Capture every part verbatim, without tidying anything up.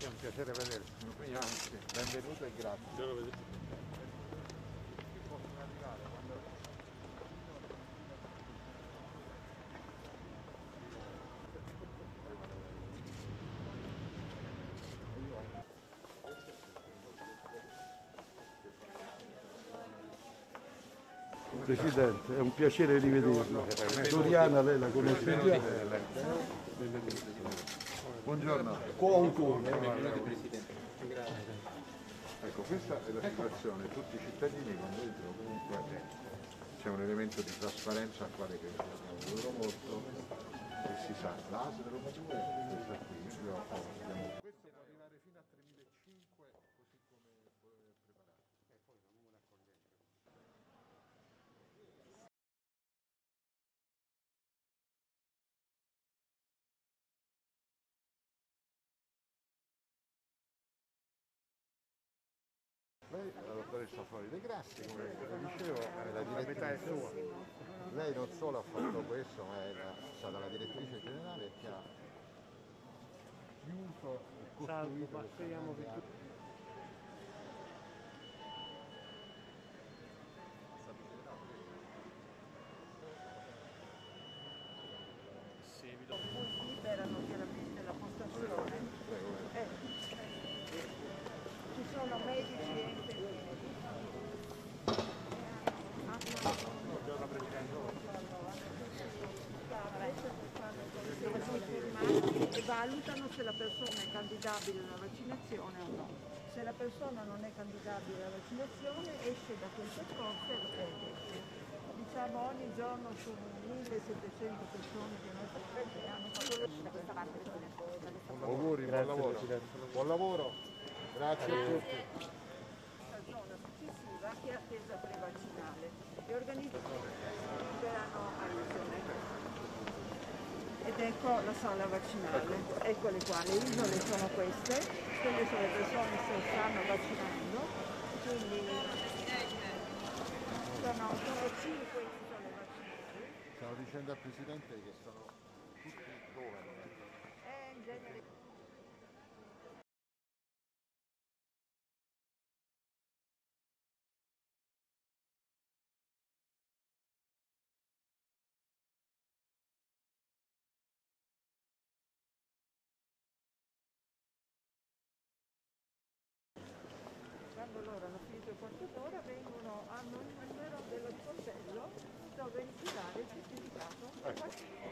È un piacere vederti. Benvenuto e grazie. Possono arrivare quando... Presidente, è un piacere rivederla. Doriana, lei la conosce già? Buongiorno. Ecco, questa è la situazione, tutti i cittadini quando entrano comunque c'è un elemento di trasparenza al quale che abbiamo voluto molto e si sa, la A S del Roma due è questa qui, io ho, abbiamo... questo può arrivare fino a tremilacinquecento così come preparato. E poi non una accoglienza. Lei è la dottoressa Flori De Grassi, come dicevo, è la direttrice. Lei non solo ha fatto questo, ma è stata la direttrice generale che ha chiuso e costruito questa grande... liberano chiaramente la postazione. Eh, ci sono medici e infermieri. Buongiorno Presidente. E valutano se la persona è candidabile alla vaccinazione o no. Se la persona non è candidabile alla vaccinazione esce da quel percorso e esce. Diciamo ogni giorno su millesettecento persone che noi facciamo hanno fatto da questa parte. Auguri, buon lavoro. Buon lavoro. Grazie a tutti. La zona successiva che è attesa prevaccinale. Le organizzazioni liberano a isole. Ed ecco la sala vaccinale, eccole qua, le isole sono queste, quelle sono le persone che si stanno vaccinando, quindi sono, sono cinque isole vaccinali. Stavo dicendo al Presidente che sono tutti giovani. Eh, in genere... Quando loro hanno finito il quarto d'ora vengono, hanno il numero dello sportello dove infilare il certificato. Ecco.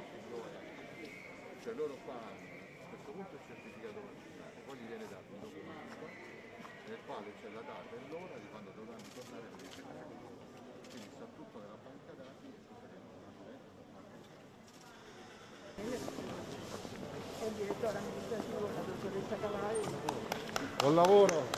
Cioè loro fanno a questo punto il certificato vaccinale, poi gli viene dato un documento nel quale c'è la data e l'ora di quando dovranno tornare a ricercare. Quindi sta tutto nella banca dati e tutto È il direttore amministrativo, la dottoressa Cavalli. Buon lavoro!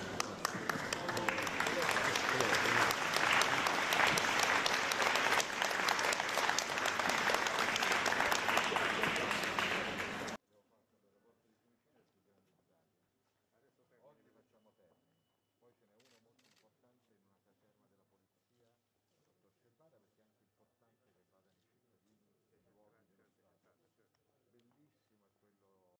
Oggi facciamo termine, poi ce n'è uno molto importante in una caserma della polizia sotto Cervara perché è anche importante che vadano i cittadini nei luoghi dello Stato. Bellissimo è quello...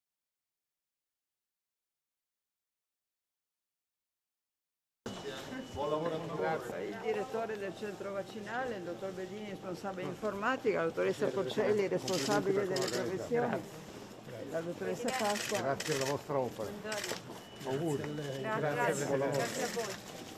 Buon lavoro a tutti. Il direttore del centro vaccinale, il dottor Bedini, responsabile informatica, la dottoressa Porcelli, responsabile delle professioni, la dottoressa Pasqua. Grazie alla vostra opera. Grazie. Auguri. Grazie, grazie, grazie a voi.